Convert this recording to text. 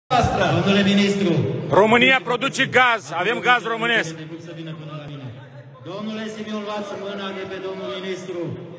Domnule ministru. România produce gaz. Avem gaz românesc. Domnule Simion, luați mâna de pe domnul ministru.